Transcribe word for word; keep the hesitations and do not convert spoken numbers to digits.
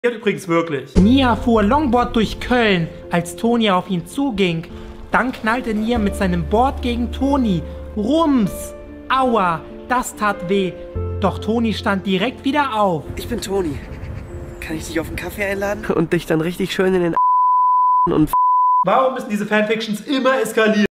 übrigens wirklich. Nia fuhr Longboard durch Köln, als Toni auf ihn zuging. Dann knallte Nia mit seinem Board gegen Toni. Rums! Aua, das tat weh. Doch Toni stand direkt wieder auf. Ich bin Toni. Kann ich dich auf einen Kaffee einladen? Und dich dann richtig schön in den und... Warum müssen diese Fanfictions immer eskalieren?